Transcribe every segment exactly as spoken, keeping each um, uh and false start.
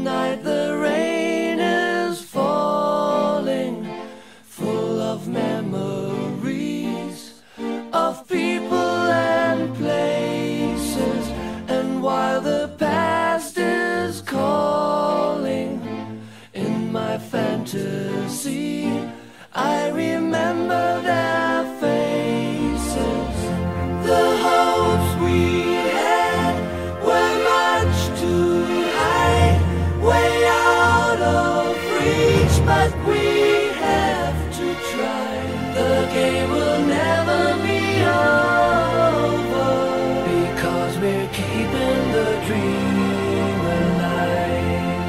night the rain is falling, full of memories of people and places. And while the past is calling in my fantasy, I remember their faces. The hopes we had were much too high, way out of reach, but we have to try. The game will never be over, because we're keeping the dream alive.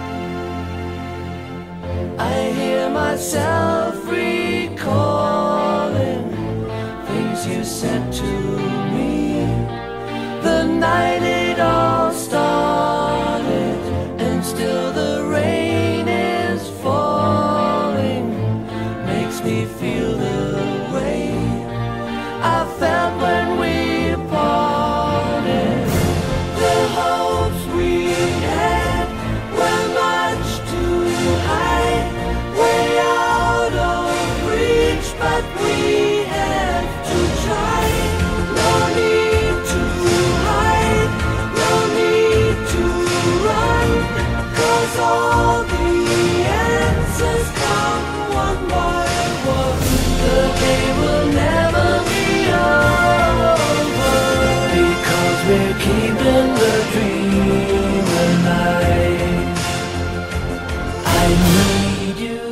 I hear myself recalling things you said to me the night it all started, and still the rain is falling, makes me feel the way I felt when we parted. The hopes we had were much too high, way out of reach, but we have to try. No need to hide, no need to run, 'cause all the answers come one by one. The game will never be over, because we're keeping the dream alive. I need you,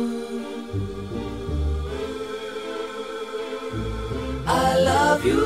I love you.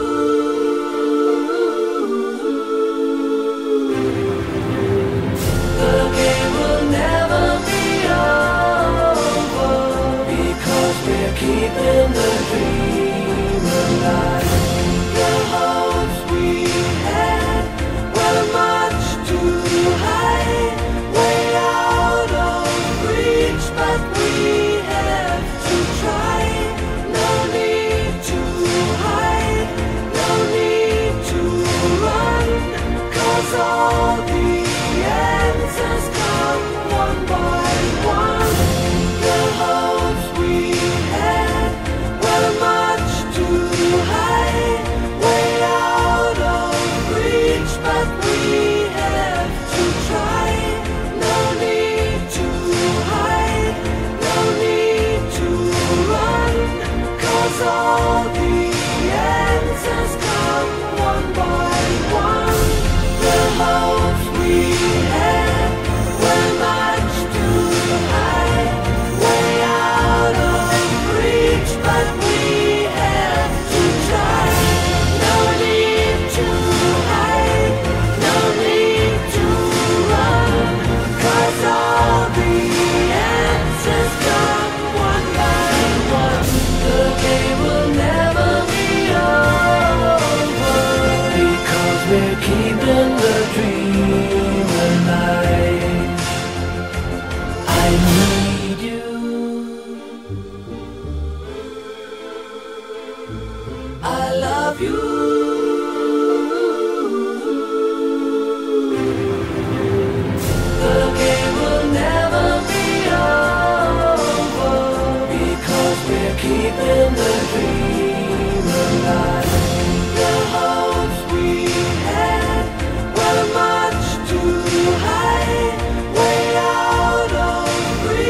The game will never be over, because we're keeping the dream alive. The hopes we had were much too high, way out of reach, but we have to try. No need to hide, no need to run, 'cause all the answers come one by one. The hopes we had were much too high, way out of reach, but we have to try. No need to hide, no need to run, 'cause all the answers come one by one. The hopes we had were much too high, way out of reach, but we have to try. No need to hide, no need to run, 'cause all the answers come one by one. The game will never be over, because we're keeping the dream alive. I need you, I love you. The game will never be over, because we're keeping the dream alive. The hopes we had were much too high, way out of reach.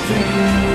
dream.